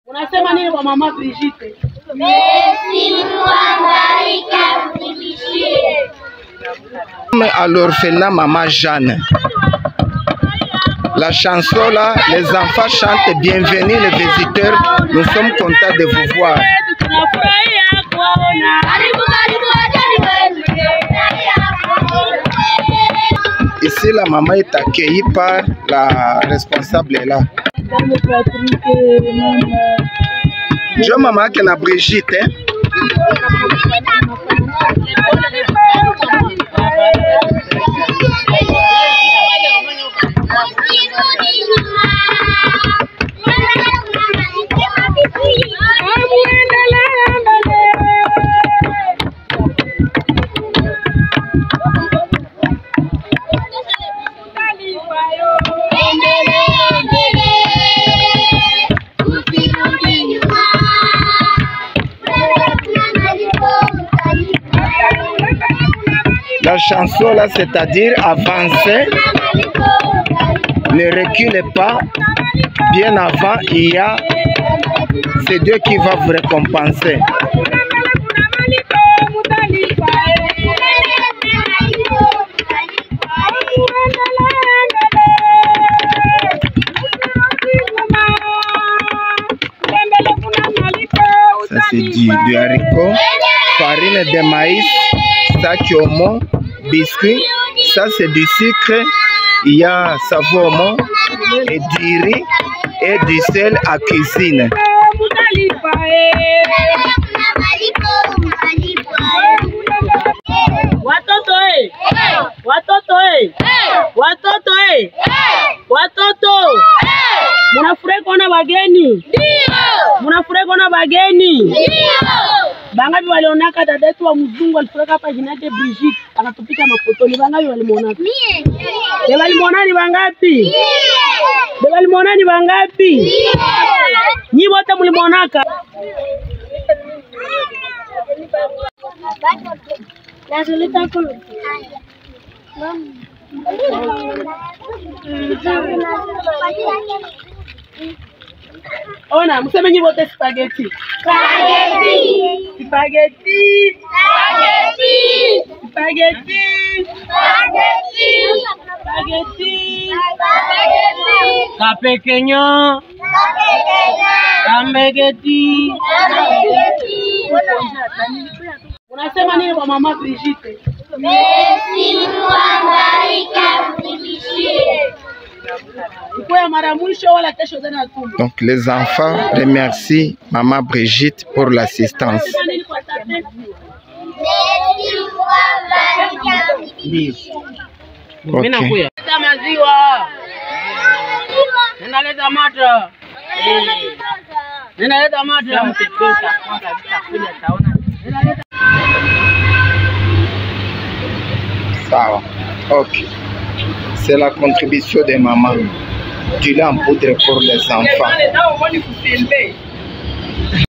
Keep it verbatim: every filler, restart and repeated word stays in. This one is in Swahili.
Unasema nini kwa mama Brigitte? Merci Mwangarika mfikishie. À l'orphelinat Maman Jeanne. La chanson là, les enfants chantent bienvenue les visiteurs. Nous sommes contents de vous voir. Ici la maman est accueillie par la responsable là. Je maman qui est Brigitte. Hein? La chanson là, c'est-à-dire avancer, ne reculez pas. Bien avant, il y a c'est Dieu qui va vous récompenser. Ça c'est du, du haricot, farine de maïs, sakiomo, biscuit. Ça c'est du sucre, il y a savomo et du riz et du sel à cuisine. Watoto eh! Watoto eh! Watoto eh! Watoto! Munafurahi kuona wageni? Ndio! Munafurahi kuona wageni? Ndio! Bangapi walionaka dada yetu wa mzungu alifuraka hapa jina yake Brigitte anatupika mafoto, ni bangapi walimuona? Mie. Ni walimuona ni bangapi? Mie. Ni walimuona ni bangapi? Mie. Nyi wote mlimuonaka? La solita con Ona, mseme nyi wote spaghetti. Spaghetti. Spaghetti. Spaghetti. Spaghetti. Spaghetti. Spaghetti. Spaghetti. Kapekenyo. Kambegeti. Unasema nini kwa mama Brigitte? Merci Mwangarika mfikishie. Donc les enfants remercient maman Brigitte pour l'assistance. Okay. Ça, ok. C'est la contribution des mamans. Du lait en poudre pour les enfants.